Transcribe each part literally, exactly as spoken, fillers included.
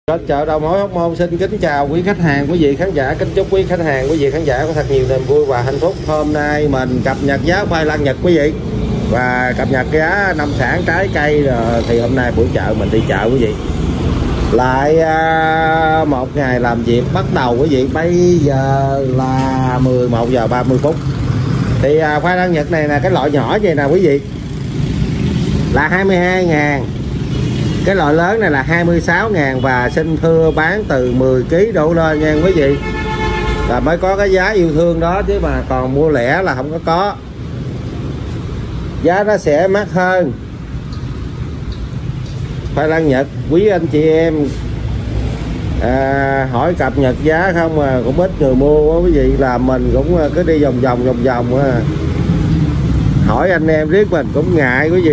Chợ đầu mối Hóc Môn xin kính chào quý khách hàng, quý vị khán giả, kính chúc quý khách hàng, quý vị khán giả có thật nhiều niềm vui và hạnh phúc. Hôm nay mình cập nhật giá khoai lang Nhật quý vị và cập nhật giá nông sản trái cây. Thì hôm nay buổi chợ mình đi chợ quý vị, lại à, một ngày làm việc bắt đầu quý vị. Bây giờ là mười một giờ ba mươi phút. Thì à, khoai lang Nhật này là cái loại nhỏ vậy nè quý vị, là hai mươi hai ngàn. Cái loại lớn này là hai mươi sáu ngàn và xin thưa bán từ mười ki lô gam đổ lên nha quý vị, là mới có cái giá yêu thương đó, chứ mà còn mua lẻ là không có có. Giá nó sẽ mắc hơn. Khoai lang Nhật quý anh chị em à, hỏi cập nhật giá không mà cũng ít người mua quá quý vị, là mình cũng cứ đi vòng vòng vòng vòng à. Hỏi anh em riết mình cũng ngại quý vị,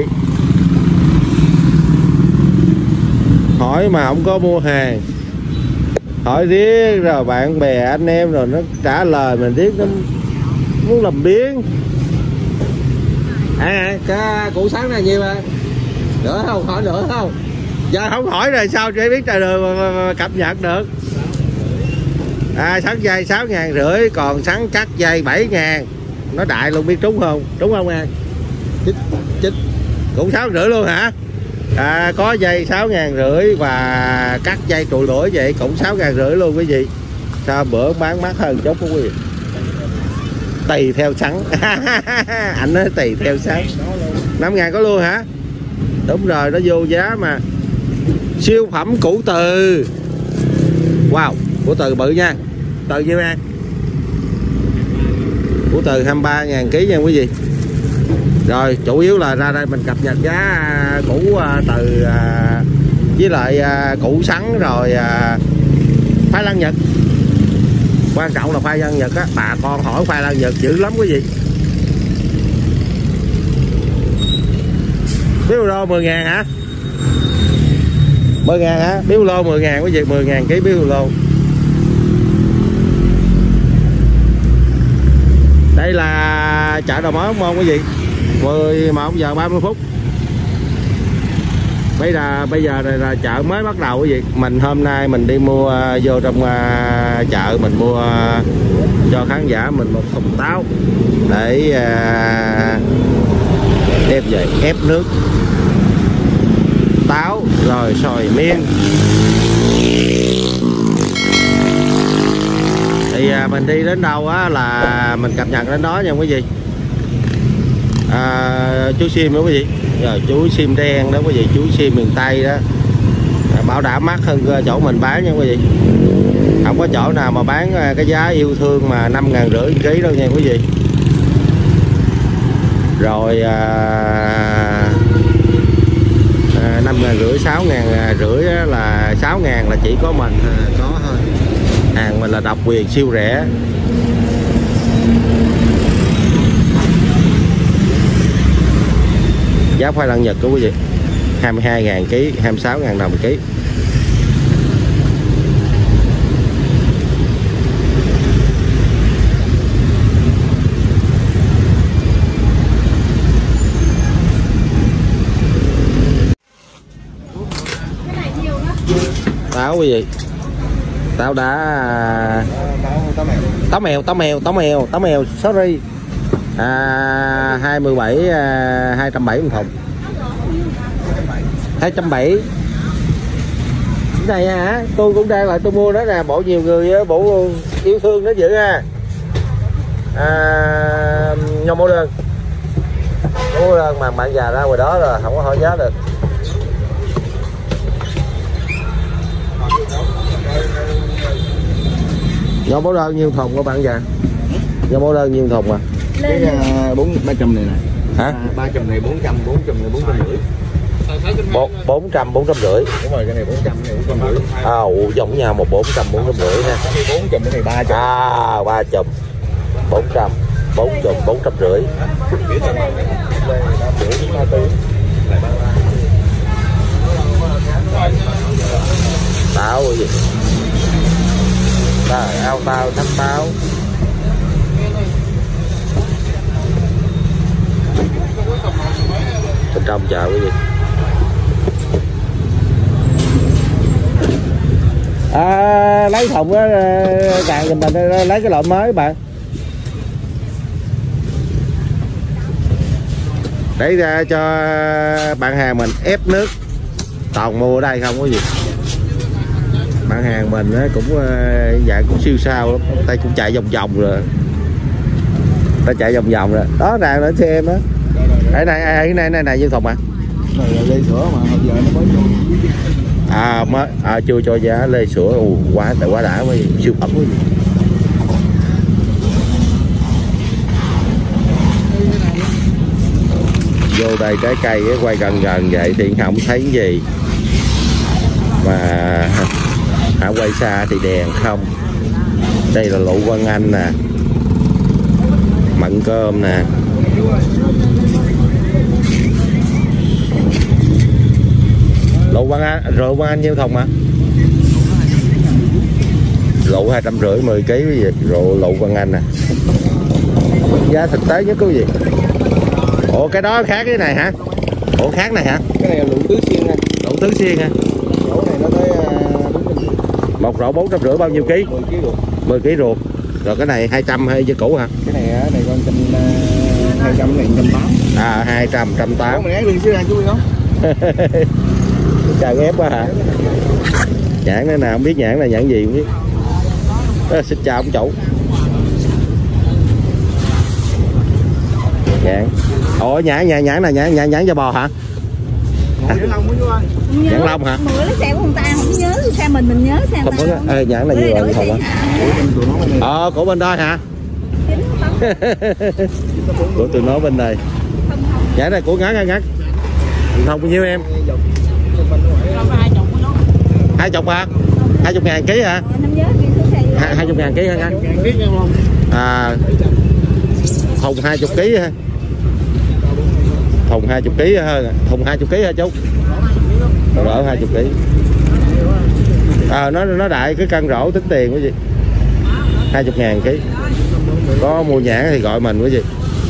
hỏi mà không có mua hàng, hỏi riết rồi bạn bè anh em rồi nó trả lời mình riết nó muốn làm biếng. À cái củ sắn này nhiêu à? Nữa không? Hỏi nữa không? Giờ không hỏi rồi sao để biết trời đường mà, mà, mà cập nhật được. À sắn dây sáu ngàn rưỡi, còn sắn cắt dây bảy ngàn. Nó đại luôn, biết trúng không? Trúng không à? Chích chích cũng sáu rưỡi luôn hả? À, có dây sáu ngàn rưỡi và cắt dây trụ lũi vậy cũng sáu ngàn rưỡi luôn quý vị. Sao bữa bán mắc hơn chút quý vị? Tùy theo sắn. Anh nói tùy theo sắn. Năm ngàn có luôn hả? Đúng rồi, nó vô giá mà. Siêu phẩm củ từ. Wow, củ từ bự nha. Từ nhiêu ăn? Củ từ hai mươi ba ngàn ký nha quý vị. Rồi chủ yếu là ra đây mình cập nhật giá củ từ với lại củ sắn rồi khoai lang Nhật. Quan trọng là khoai lang Nhật á, bà con hỏi khoai lang Nhật dữ lắm quý vị. Biếu lô mười ngàn hả? mười ngàn hả? Biếu lô mười ngàn quý vị, mười ngàn ký biếu lô. Đây là chợ đầu mối Hóc Môn quý vị, mười một giờ ba mươi phút. Bây giờ bây giờ này là chợ mới bắt đầu quý vị. Mình hôm nay mình đi mua uh, vô trong uh, chợ mình mua uh, cho khán giả mình một thùng táo để uh, đem về ép nước táo rồi xoài miên. Thì uh, mình đi đến đâu á là mình cập nhật đến đó nha quý vị. À, chú sim đó quý vị, rồi chú sim đen đó quý vị, chú sim miền Tây đó, à, bảo đảm mắc hơn chỗ mình bán nha quý vị. Không có chỗ nào mà bán cái giá yêu thương mà năm ngàn rưỡi ký đâu nha quý vị. Rồi à, à, năm ngàn rưỡi, sáu ngàn rưỡi là sáu ngàn là chỉ có mình à, có thôi. Hàng mình là độc quyền siêu rẻ. Giá khoai lang Nhật của quý vị hai mươi hai ngàn ký, hai mươi sáu ngàn đồng ký. Táo quý vị, táo đá, táo mèo, táo mèo, táo mèo, táo mèo, sorry. À, hai mươi bảy, hai trăm bảy mươi một thùng, hai trăm bảy mươi. Cái này hả? Tôi cũng đang lại tôi mua đó nè, bộ nhiều người bộ yêu thương nó dữ ha. À, nhau mẫu đơn, mẫu đơn mà bạn già ra ngoài đó rồi không có hỏi giá được. Nhau mẫu đơn nhiêu thùng các bạn già? Nhau mẫu đơn nhiêu thùng à? Cái bốn ba trăm này nè. Hả? ba trăm này bốn trăm, bốn trăm này bốn trăm rưỡi. bốn trăm, bốn trăm rưỡi. Đúng rồi, cái này bốn trăm, cái này bốn trăm rưỡi. À, giống nhau một bốn trăm, bốn trăm rưỡi ha. bốn trăm, cái này ba trăm. À, ba trăm, bốn trăm, bốn trăm, bốn trăm rưỡi. Táo gì? Tao, ao tao, thắt táo. Bên trong chợ quý vị. À, lấy thùng á, càng giùm mình lấy cái loại mới bạn. Để ra cho bạn hàng mình ép nước. Toàn mua ở đây không có gì. Bạn hàng mình cũng dạng cũng siêu sao lắm. Tay cũng chạy vòng vòng rồi. Ta chạy vòng vòng rồi. Đó nào nữa cho em đó. Đây này, cái này này này Dương Thùng à. Này là lê sữa mà giờ nó mới cho. À mới à, chưa cho giá lê sữa. Ù, quá tại quá đã quá gì. Siêu phẩm quá gì. Vô đây trái cây quay gần gần vậy thì không thấy gì mà hả, quay xa thì đèn không. Đây là lụ Vân Anh nè, mận cơm nè, lụ Vân Anh, rượu Vân Anh nhiêu thùng hả? Lụ hai trăm rưỡi mười ký cái gì, rượu lụ Vân Anh nè. Giá thực tế nhất cái gì? Ủa cái đó khác cái này hả? Ủa khác này hả? Cái này là lụ tứ xuyên nha. Lụ tứ xuyên hả? Rổ này nó tới một rổ bốn trăm rưỡi bao nhiêu ký? mười ký ruột. mười ký ruột. Rồi cái này hai trăm hay dưa củ hả? Cái này á, này con trăm hai trăm này trăm tám. À hai trăm, trăm tám. Mình ép luôn chứ anh chú không? Chào ép quá hả? Nhãn nữa nào không biết nhãn là nhãn gì không biết. À, xin chào ông chủ. Nhãn. Ủa nhãn nhãn nhãn là nhãn nhãn nhãn da bò hả? Nhãn lông của chú ơi. Nhãn lông hả? Mười lấy xe của người ta không nhớ, xe mình mình nhớ xe người ta. Ê, nhãn là nhiều rồi không hả? Ờ của bên đây hả? Của tụi nó bên đây. Nhãn này của ngắn hay ngắn? Không bao nhiêu em? Hai chục hả? Hai chục ngàn ký hả? Hai chục ngàn ký hả anh? À thùng hai chục ký ha. Thùng hai chục ký hơn, thùng hai chục ký hả chú? Rổ hai chục ký. À nó nó đại cái cân rổ tính tiền cái gì? Hai chục ngàn ký. Có mua nhãn thì gọi mình cái gì?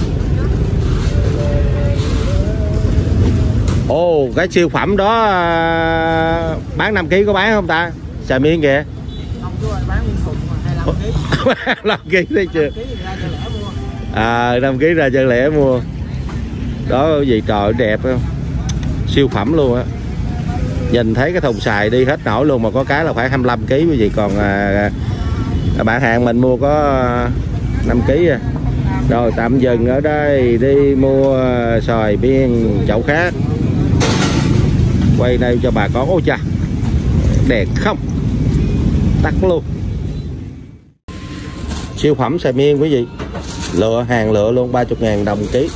Ồ cái siêu phẩm đó bán năm ký có bán không ta? Xà miên kìa. năm ký thấy chưa? À năm ký ra chân lẻ mua. Đó cái gì trời đẹp không? Siêu phẩm luôn á. Nhìn thấy cái thùng xài đi hết nổi luôn, mà có cái là phải hai mươi lăm ký cái gì, còn à, à, bạn hàng mình mua có năm ký à. Rồi tạm dừng ở đây đi mua xoài biên chậu khác. Quay đây cho bà con. Ôi chà đẹp không? Tắt luôn. Siêu phẩm xoài miên quý vị. Lựa hàng lựa luôn ba mươi ngàn đồng ký.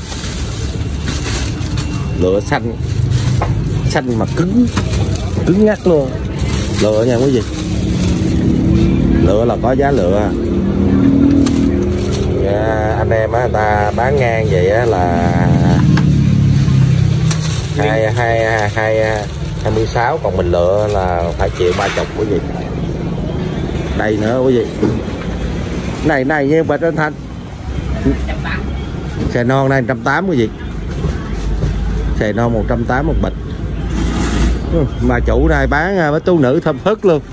Lựa xanh. Xanh mà cứng. Cứng ngắt luôn. Lựa nha quý vị. Lựa là có giá lựa. À, anh em á, người ta bán ngang vậy á là hai hai hai hai mươi sáu, còn mình lựa là phải triệu ba chục quý vị. Đây nữa quý vị. Này này như bịch anh Thanh. Xài non này một trăm tám mươi quý vị. Xài non một trăm tám mươi một bịch. Mà chủ này bán với tu nữ thơm phức luôn.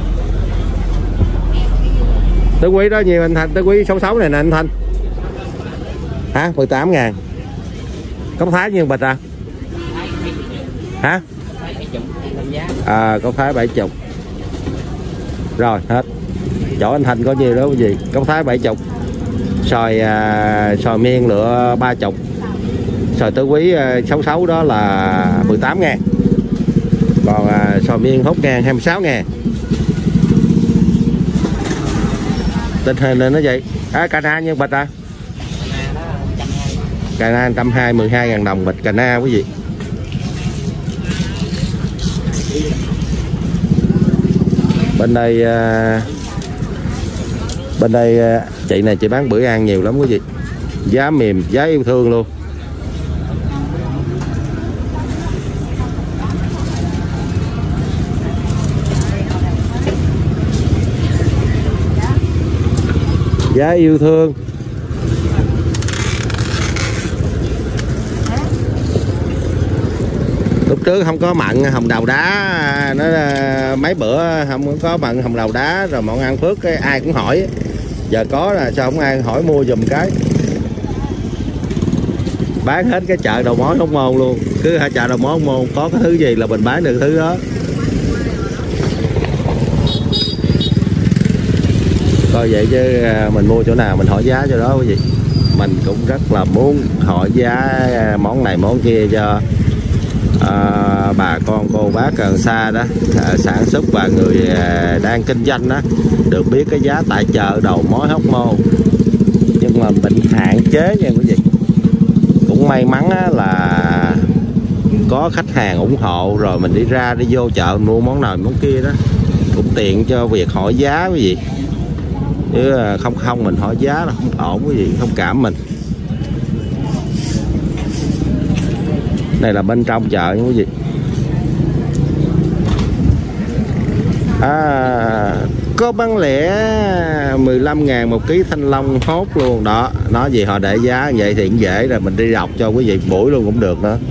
Tứ quý đó nhiều anh Thanh, tứ quý sáu sáu này nè anh Thanh. Hả? mười tám ngàn. Có thái nhiêu bịch à? Hả? À có thái bảy chục. Rồi hết. Chỗ anh Thanh có nhiều đó quý vị. Có thái bảy chục. Xoài à, xoài miên lựa ba chục. Xoài tứ quý à, sáu sáu đó là mười tám ngàn. Còn à, xoài miên hốt ngang hai mươi sáu ngàn. Tình hình là nó vậy. À, cà na như bịch à? Cà na một trăm hai mươi, mười hai ngàn đồng bịch cà na quý vị. Bên đây à, bên đây à, chị này chị bán bữa ăn nhiều lắm quý vị. Giá mềm, giá yêu thương luôn. Giá yêu thương. Lúc lúc trước không có mận hồng đào đá, nó mấy bữa không có mận hồng đào đá rồi món ăn Phước cái ai cũng hỏi, giờ có là sao không ai hỏi mua giùm cái. Bán hết cái chợ đầu mối Hóc Môn luôn, cứ hai chợ đầu mối Hóc Môn có cái thứ gì là mình bán được thứ đó. Coi vậy chứ mình mua chỗ nào mình hỏi giá cho đó quý vị. Mình cũng rất là muốn hỏi giá món này món kia cho à, bà con cô bác gần xa đó, à, sản xuất và người à, đang kinh doanh đó được biết cái giá tại chợ đầu mối Hóc Môn. Nhưng mà mình hạn chế nha quý vị. Cũng may mắn là có khách hàng ủng hộ rồi mình đi ra đi vô chợ mua món nào món kia đó, cũng tiện cho việc hỏi giá quý vị. Chứ không không mình hỏi giá là không ổn quý vị, không cảm mình. Đây là bên trong chợ nha quý vị. À, có bán lẻ mười lăm ngàn một ký thanh long hốt luôn đó. Nói gì họ để giá vậy thì cũng dễ rồi, mình đi đọc cho quý vị buổi luôn cũng được nữa.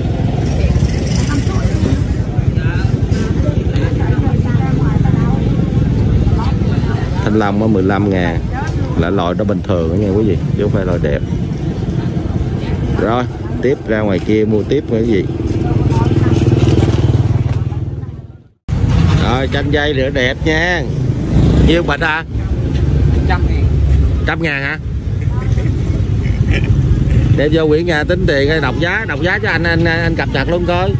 Thanh long ở mười lăm ngàn là loại đó bình thường đó nha quý vị, chứ không phải loại đẹp. Rồi tiếp ra ngoài kia mua tiếp nữa quý vị. Rồi chanh dây nữa đẹp nha. Nhiêu bịch hả? Trăm ngàn. Trăm ngàn hả? Đem vô Nguyễn Nga tính tiền, đọc giá, đọc giá cho anh anh anh cập nhật luôn coi.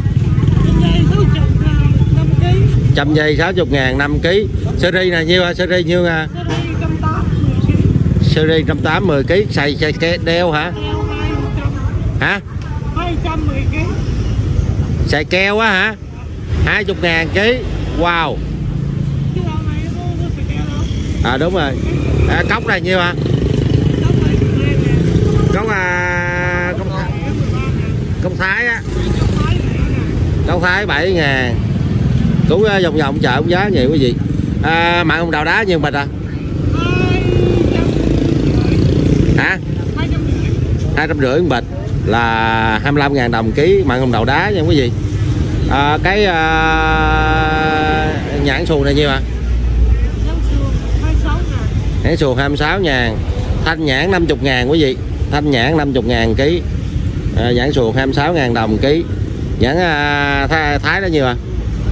Trăm dây sáu mươi ngàn năm ký. Series này nhiêu hả? Series nhiêu hả? Series một trăm tám mươi ký. Xài xài đeo hả? Hả? hai trăm mười ký. Xài keo á hả? hai mươi ngàn ký. Wow. À đúng rồi. À, cốc này nhiêu hả? Cốc à, cốc, cốc Thái á. Cốc Thái bảy ngàn. Cũng vòng vòng chợ cũng giá vậy quý vị. À, mặn hồng đào đá nhiêu bịch à? Hả? hai trăm rưỡi bịch là hai mươi lăm ngàn đồng ký mặn hồng đào đá nha quý vị. À, cái à, nhãn xuồng này nhiêu ạ? À? Nhãn xuồng hai mươi sáu ngàn. Thanh nhãn năm mươi ngàn quý vị. Thanh nhãn năm mươi ngàn ký. À, nhãn xuồng hai mươi sáu ngàn đồng ký. Nhãn à, thái, thái đó nhiêu ạ?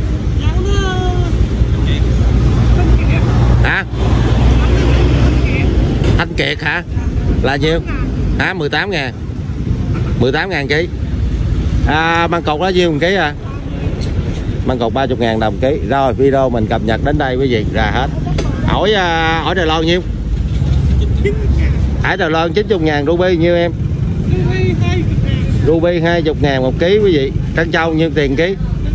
À? Hả? Thanh kiệt hả? Là nhiêu? Hả? mười tám ngàn. mười tám ngàn ký. À, măng cột đó nhiêu một ký à? Măng cột ba mươi ngàn đồng ký. Rồi video mình cập nhật đến đây quý vị ra hết. Hỏi uh, hỏi Đài Loan nhiêu? Hải Đài Loan chín mươi ngàn. Ruby nhiêu em? Ruby hai mươi ngàn một ký quý vị. Trân Châu nhiêu tiền ký?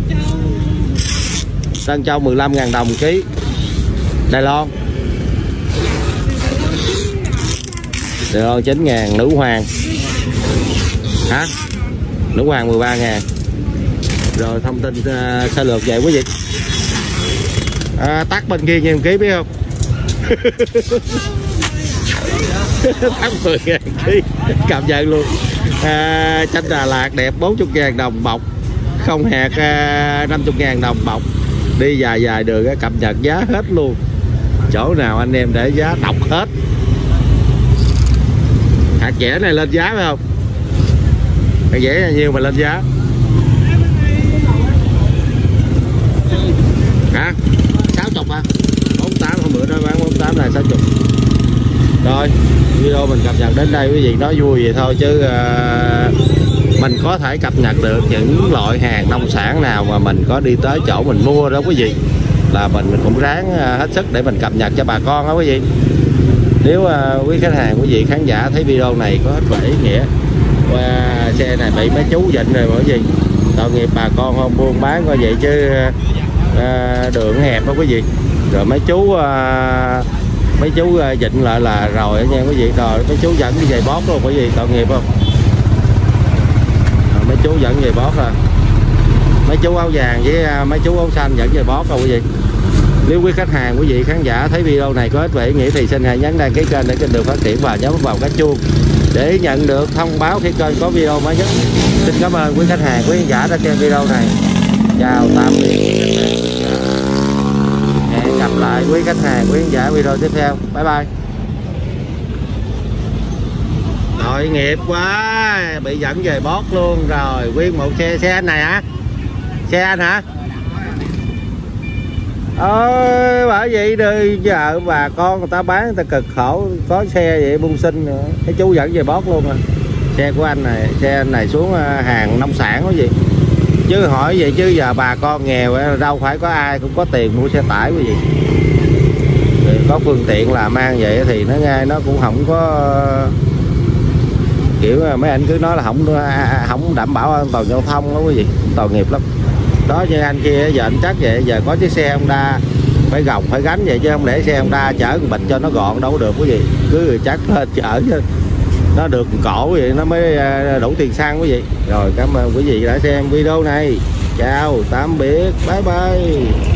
Trân Châu mười lăm ngàn đồng ký. Đài Loan Đài Loan chín ngàn. Nữ hoàng hả? Nữ hoàng mười ba ngàn. Rồi thông tin uh, sơ lược vậy quý vị. À, tắt bên kia nhiêu ký biết không? Tắt mười ngàn ký. Cảm nhận luôn. À, chanh Đà Lạt đẹp bốn mươi ngàn đồng bọc. Không hạt uh, năm mươi ngàn đồng bọc. Đi dài dài đường cập nhật giá hết luôn. Chỗ nào anh em để giá đọc hết. Hạt dẻ này lên giá phải không? Hạt dẻ là nhiêu mà lên giá? Hả? sáu mươi hả? bốn mươi tám hôm bữa nó bán bốn mươi tám này sáu mươi. Rồi video mình cập nhật đến đây quý vị, nói vui vậy thôi chứ uh, mình có thể cập nhật được những loại hàng nông sản nào mà mình có đi tới chỗ mình mua đó quý vị, là mình, mình cũng ráng uh, hết sức để mình cập nhật cho bà con đó quý vị. Nếu uh, quý khách hàng quý vị khán giả thấy video này có ích và ý nghĩa, qua xe này bị mấy chú dịnh rồi mọi gì, tội nghiệp bà con không buôn bán coi vậy chứ uh, đường hẹp đó quý vị, rồi mấy chú uh, mấy chú uh, dịnh lại là rồi nha quý vị, rồi mấy chú dẫn đi giày bóp luôn quý vị, tội nghiệp không? Rồi, mấy chú dẫn giày bóp rồi, mấy chú áo vàng với uh, mấy chú áo xanh dẫn giày bóp rồi quý vị. Nếu quý khách hàng, quý vị khán giả thấy video này có ích và ý nghĩa thì xin hãy nhấn đăng ký kênh để kênh được phát triển và nhấn vào cái chuông để nhận được thông báo khi kênh có video mới nhất. Xin cảm ơn quý khách hàng, quý khán giả đã xem video này. Chào tạm biệt. Hẹn gặp lại quý khách hàng, quý khán giả video tiếp theo. Bye bye. Tội nghiệp quá, bị dẫn về bót luôn rồi. Nguyên một xe, xe anh này hả? Xe anh hả? Ôi, bởi vậy đi giờ bà con người ta bán người ta cực khổ, có xe vậy buôn sinh nữa. Cái chú dẫn về bót luôn rồi. Xe của anh này, xe anh này xuống hàng nông sản có gì. Chứ hỏi vậy chứ giờ bà con nghèo đâu phải có ai cũng có tiền mua xe tải cái gì. Có phương tiện là mang vậy thì nó nghe nó cũng không có kiểu mấy anh cứ nói là không không đảm bảo an toàn giao thông đó quý vị, tội nghiệp lắm. Đó như anh kia giờ anh chắc vậy, giờ có chiếc xe Honda phải gồng phải gánh vậy chứ không để xe Honda chở bình cho nó gọn đâu có được quý vị, cứ chắc lên chở chứ nó được cổ vậy nó mới đủ tiền xăng quý vị. Rồi cảm ơn quý vị đã xem video này, chào tạm biệt, bye bye.